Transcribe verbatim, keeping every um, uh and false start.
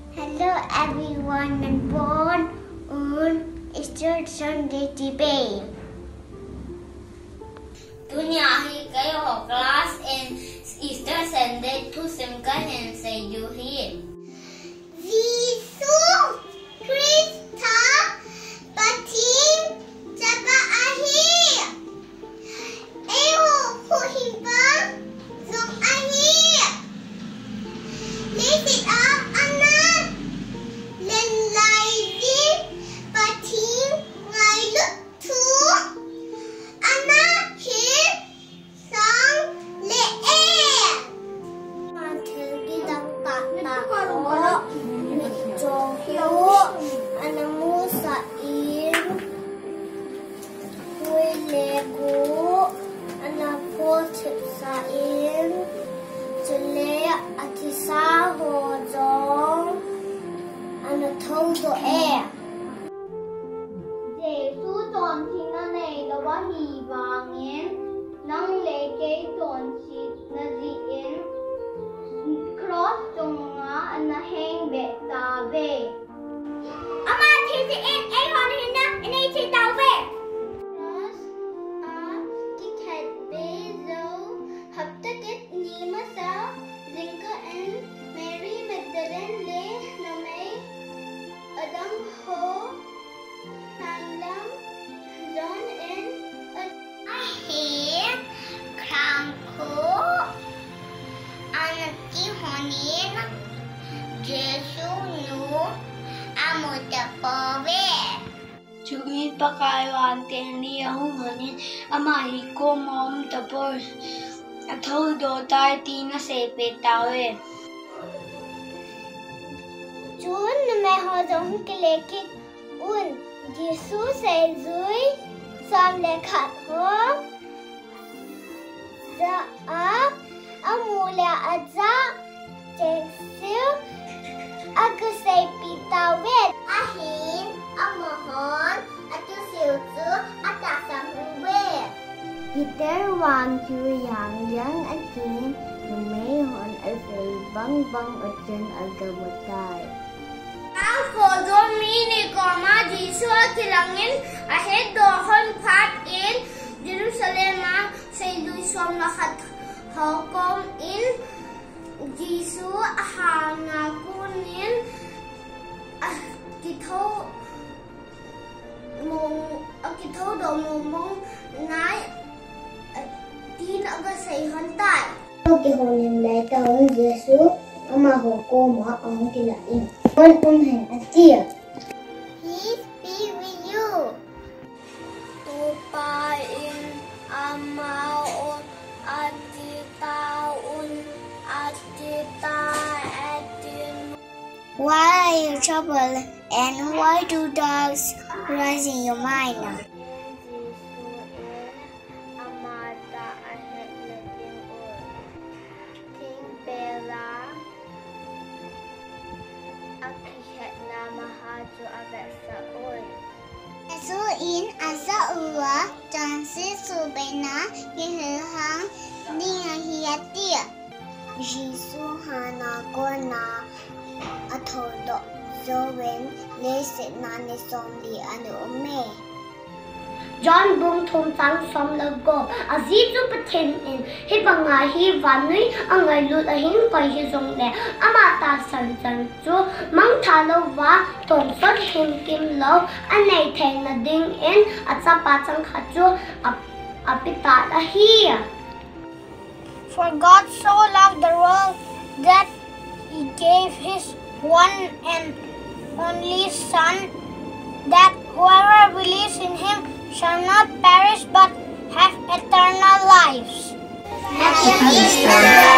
Hello everyone, I'm born on Easter Sunday today. Tôi nhà hi cái học class in Easter Sunday to xem cái hình say you here. Jesus Christa Batin Jaba Ahi. Ewo Huhimba Zong Ahi. Lift it up, Anna. Len Lai Di Batin Ngai Look to Anna Him Sang Le E. Mategi Dakata Ko Johu Anamu Sair Legu Anapo Sair Jule Atisa Ho Jong Anatodo E. Giêsu chọn thiên na này là quá hy vọng yên, năng lệ cái chọn chi na gì yên, cross trong ngã anh hang bẹ ta về. Ama thiên thì em em hoàn hình na anh ấy chỉ tao về. Cross à cái thạch bê dấu hợp tất kết nhị mất sao, dinh cơ anh Mary Magdalene lê là mấy ở đằng hồ. John in a Ahi Krangku Anaki Honin Jesu Nu Amutapove. Chugit pakaiwan tenli ahung honin amahi ko mom tapor athol do tai tina se pe tawe. June में हो जाऊँ के लेके उन यीशु से जुई सामने खत हो जा आप अमूल्य अजा जेक्सिल अगसे पिता वेद Ahin Amohon Atusilzu Atasamuwe. Peter Wang Chu Yang Yang Akin May Hon Asay Bang Bang Achen Agamutai. Ang kodo mini koma Jesu kilangin ahead do hon pat in Jerusalem say luisom lakat hokom in Jesu hangakunin kitho mong kitho do mong nai tin aga say hon tai. Cái hồn niệm lễ tạ ơn Giêsu, ama hồ cô mở ơn kỳ lạ in. Con ơn hành ăn chia. Peace be with you. Tupa in amaon atitaun atita atin. Why are you troubled, and why do doubts rise in your mind? Amata ahet latin ul. King Bela akihet namahaju abesa ul. Jesu in azaua jansi subena yehang nia hiatia. Giêsu hana kona athodo zowen leset nane somli anu ome. John bung thum tang som lago azizu pathin in hi banga hi vanui angai lut a hin koi hi zong le amata san san chu mang tha lo wa tong sot him kim lo anei thei na ding in achapa chang kha chu apita la hi. For God so loved the world that he gave his one and only Son, that whoever believes in him shall not perish but have eternal lives. Happy Easter!